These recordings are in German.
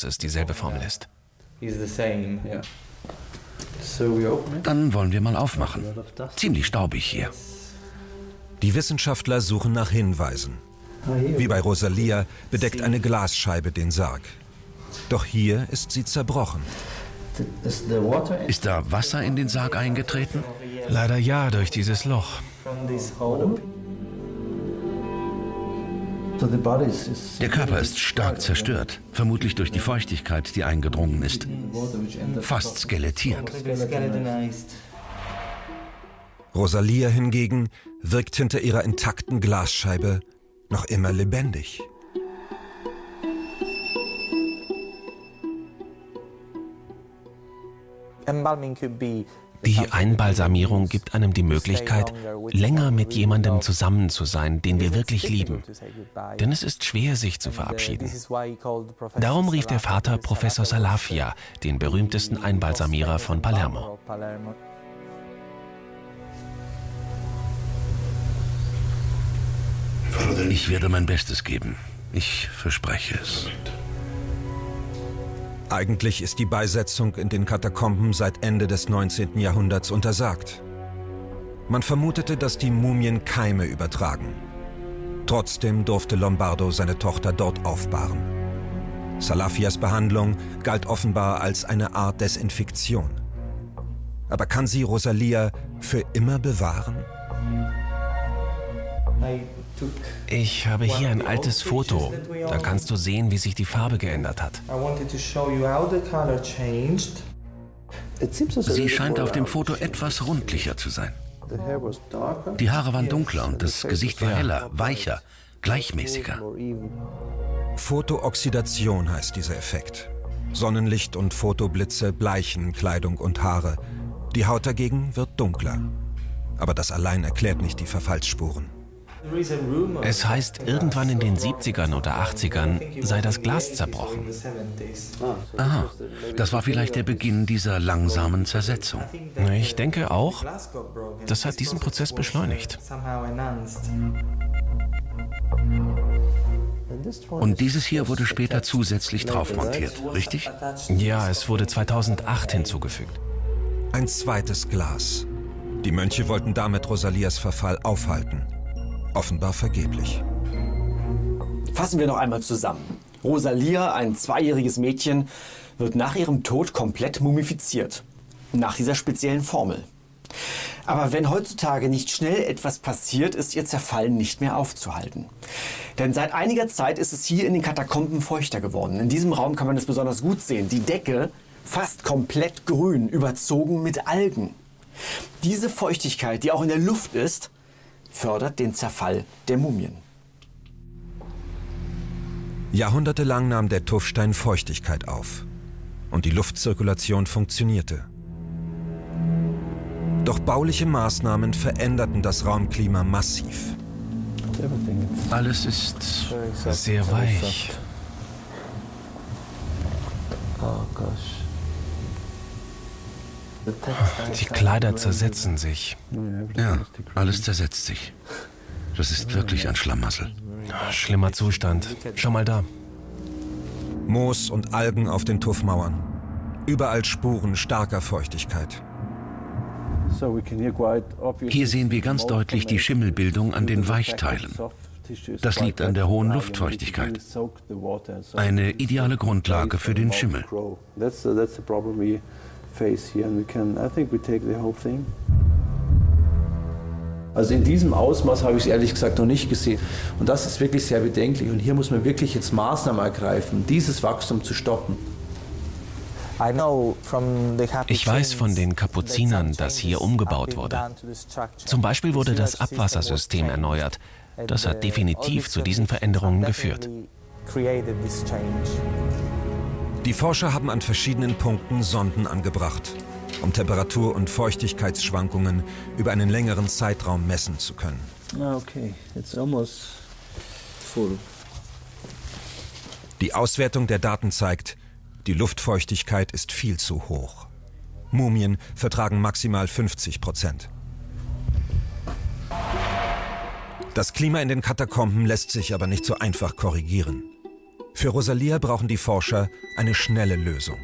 es dieselbe Formel ist. Dann wollen wir mal aufmachen. Ziemlich staubig hier. Die Wissenschaftler suchen nach Hinweisen. Wie bei Rosalia bedeckt eine Glasscheibe den Sarg. Doch hier ist sie zerbrochen. Ist da Wasser in den Sarg eingetreten? Leider ja, durch dieses Loch. Der Körper ist stark zerstört, vermutlich durch die Feuchtigkeit, die eingedrungen ist. Fast skelettiert. Rosalia hingegen wirkt hinter ihrer intakten Glasscheibe noch immer lebendig. Die Einbalsamierung gibt einem die Möglichkeit, länger mit jemandem zusammen zu sein, den wir wirklich lieben. Denn es ist schwer, sich zu verabschieden. Darum rief der Vater Professor Salafia, den berühmtesten Einbalsamierer von Palermo. Ich werde mein Bestes geben. Ich verspreche es. Eigentlich ist die Beisetzung in den Katakomben seit Ende des 19. Jahrhunderts untersagt. Man vermutete, dass die Mumien Keime übertragen. Trotzdem durfte Lombardo seine Tochter dort aufbahren. Salafias Behandlung galt offenbar als eine Art Desinfektion. Aber kann sie Rosalia für immer bewahren? Ich habe hier ein altes Foto. Da kannst du sehen, wie sich die Farbe geändert hat. Sie scheint auf dem Foto etwas rundlicher zu sein. Die Haare waren dunkler und das Gesicht war heller, weicher, gleichmäßiger. Photooxidation heißt dieser Effekt. Sonnenlicht und Fotoblitze bleichen Kleidung und Haare. Die Haut dagegen wird dunkler. Aber das allein erklärt nicht die Verfallsspuren. Es heißt, irgendwann in den 70ern oder 80ern sei das Glas zerbrochen. Aha, das war vielleicht der Beginn dieser langsamen Zersetzung. Ich denke auch, das hat diesen Prozess beschleunigt. Und dieses hier wurde später zusätzlich drauf montiert, richtig? Ja, es wurde 2008 hinzugefügt. Ein zweites Glas. Die Mönche wollten damit Rosalias Verfall aufhalten. Offenbar vergeblich. Fassen wir noch einmal zusammen. Rosalia, ein 2-jähriges Mädchen, wird nach ihrem Tod komplett mumifiziert. Nach dieser speziellen Formel. Aber wenn heutzutage nicht schnell etwas passiert, ist ihr Zerfall nicht mehr aufzuhalten. Denn seit einiger Zeit ist es hier in den Katakomben feuchter geworden. In diesem Raum kann man es besonders gut sehen. Die Decke fast komplett grün, überzogen mit Algen. Diese Feuchtigkeit, die auch in der Luft ist, fördert den Zerfall der Mumien. Jahrhundertelang nahm der Tuffstein Feuchtigkeit auf und die Luftzirkulation funktionierte. Doch bauliche Maßnahmen veränderten das Raumklima massiv. Alles ist sehr weich. Die Kleider zersetzen sich. Ja, alles zersetzt sich. Das ist wirklich ein Schlamassel. Schlimmer Zustand. Schau mal da. Moos und Algen auf den Tuffmauern. Überall Spuren starker Feuchtigkeit. Hier sehen wir ganz deutlich die Schimmelbildung an den Weichteilen. Das liegt an der hohen Luftfeuchtigkeit. Eine ideale Grundlage für den Schimmel. Also in diesem Ausmaß habe ich es ehrlich gesagt noch nicht gesehen. Und das ist wirklich sehr bedenklich. Und hier muss man wirklich jetzt Maßnahmen ergreifen, dieses Wachstum zu stoppen. Ich weiß von den Kapuzinern, dass hier umgebaut wurde. Zum Beispiel wurde das Abwassersystem erneuert. Das hat definitiv zu diesen Veränderungen geführt. Die Forscher haben an verschiedenen Punkten Sonden angebracht, um Temperatur- und Feuchtigkeitsschwankungen über einen längeren Zeitraum messen zu können. Okay, it's almost full. Die Auswertung der Daten zeigt, die Luftfeuchtigkeit ist viel zu hoch. Mumien vertragen maximal 50%. Das Klima in den Katakomben lässt sich aber nicht so einfach korrigieren. Für Rosalia brauchen die Forscher eine schnelle Lösung.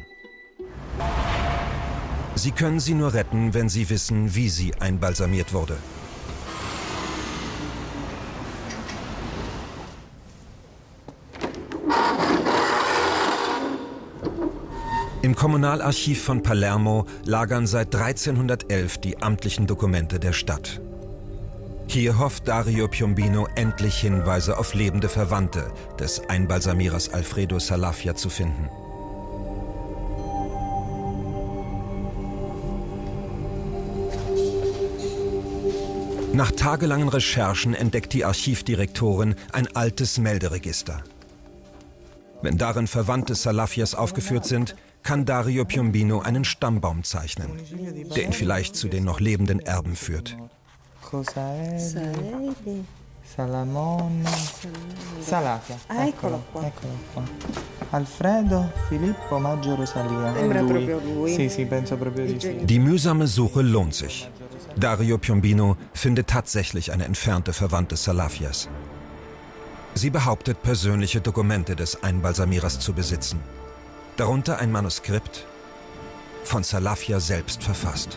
Sie können sie nur retten, wenn sie wissen, wie sie einbalsamiert wurde. Im Kommunalarchiv von Palermo lagern seit 1311 die amtlichen Dokumente der Stadt. Hier hofft Dario Piombino endlich Hinweise auf lebende Verwandte des Einbalsamierers Alfredo Salafia zu finden. Nach tagelangen Recherchen entdeckt die Archivdirektorin ein altes Melderegister. Wenn darin Verwandte Salafias aufgeführt sind, kann Dario Piombino einen Stammbaum zeichnen, der ihn vielleicht zu den noch lebenden Erben führt. Die mühsame Suche lohnt sich. Dario Piombino findet tatsächlich eine entfernte Verwandte Salafias. Sie behauptet, persönliche Dokumente des Einbalsamierers zu besitzen. Darunter ein Manuskript, von Salafia selbst verfasst.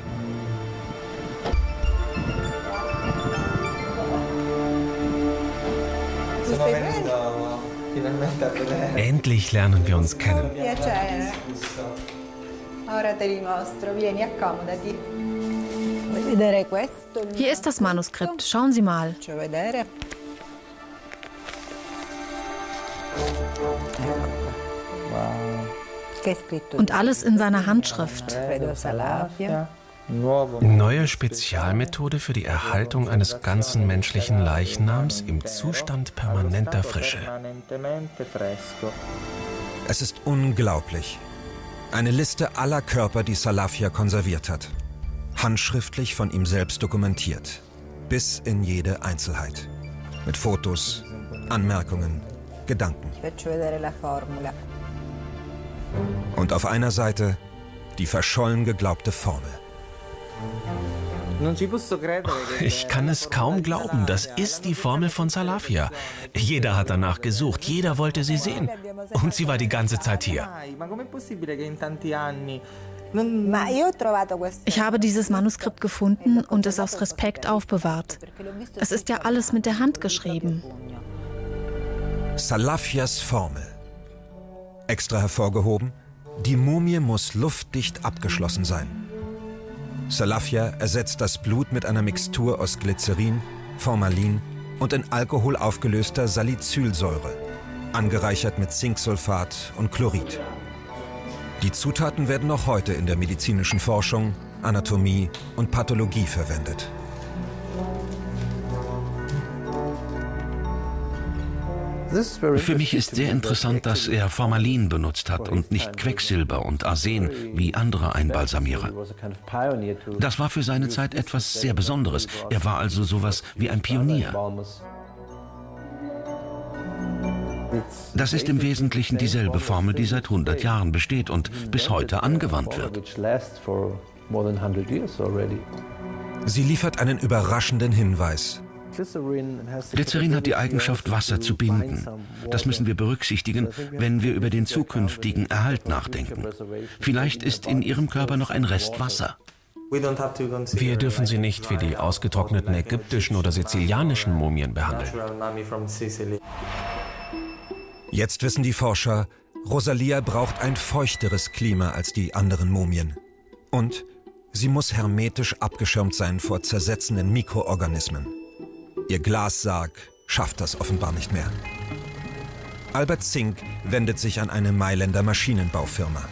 Endlich lernen wir uns kennen. Hier ist das Manuskript. Schauen Sie mal. Und alles in seiner Handschrift. Neue Spezialmethode für die Erhaltung eines ganzen menschlichen Leichnams im Zustand permanenter Frische. Es ist unglaublich. Eine Liste aller Körper, die Salafia konserviert hat. Handschriftlich von ihm selbst dokumentiert. Bis in jede Einzelheit. Mit Fotos, Anmerkungen, Gedanken. Und auf einer Seite die verschollen geglaubte Formel. Ich kann es kaum glauben, das ist die Formel von Salafia. Jeder hat danach gesucht, jeder wollte sie sehen. Und sie war die ganze Zeit hier. Ich habe dieses Manuskript gefunden und es aus Respekt aufbewahrt. Es ist ja alles mit der Hand geschrieben. Salafias Formel. Extra hervorgehoben, die Mumie muss luftdicht abgeschlossen sein. Salafia ersetzt das Blut mit einer Mixtur aus Glycerin, Formalin und in Alkohol aufgelöster Salicylsäure, angereichert mit Zinksulfat und Chlorid. Die Zutaten werden noch heute in der medizinischen Forschung, Anatomie und Pathologie verwendet. Für mich ist sehr interessant, dass er Formalin benutzt hat und nicht Quecksilber und Arsen wie andere Einbalsamierer. Das war für seine Zeit etwas sehr Besonderes. Er war also sowas wie ein Pionier. Das ist im Wesentlichen dieselbe Formel, die seit 100 Jahren besteht und bis heute angewandt wird. Sie liefert einen überraschenden Hinweis. Glycerin hat die Eigenschaft, Wasser zu binden. Das müssen wir berücksichtigen, wenn wir über den zukünftigen Erhalt nachdenken. Vielleicht ist in ihrem Körper noch ein Rest Wasser. Wir dürfen sie nicht wie die ausgetrockneten ägyptischen oder sizilianischen Mumien behandeln. Jetzt wissen die Forscher, Rosalia braucht ein feuchteres Klima als die anderen Mumien. Und sie muss hermetisch abgeschirmt sein vor zersetzenden Mikroorganismen. Ihr Glassarg schafft das offenbar nicht mehr. Albert Zink wendet sich an eine Mailänder Maschinenbaufirma.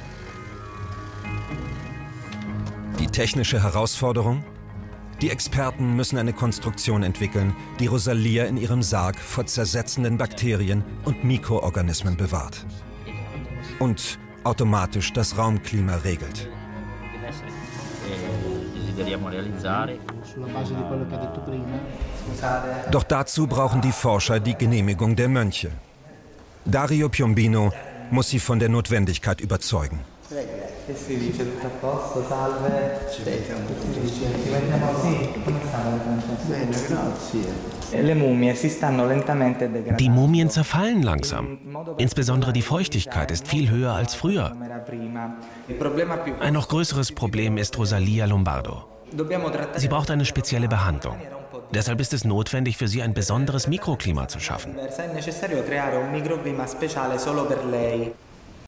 Die technische Herausforderung? Die Experten müssen eine Konstruktion entwickeln, die Rosalia in ihrem Sarg vor zersetzenden Bakterien und Mikroorganismen bewahrt. Und automatisch das Raumklima regelt. Doch dazu brauchen die Forscher die Genehmigung der Mönche. Dario Piombino muss sie von der Notwendigkeit überzeugen. Die Mumien zerfallen langsam. Insbesondere die Feuchtigkeit ist viel höher als früher. Ein noch größeres Problem ist Rosalia Lombardo. Sie braucht eine spezielle Behandlung. Deshalb ist es notwendig, für sie ein besonderes Mikroklima zu schaffen.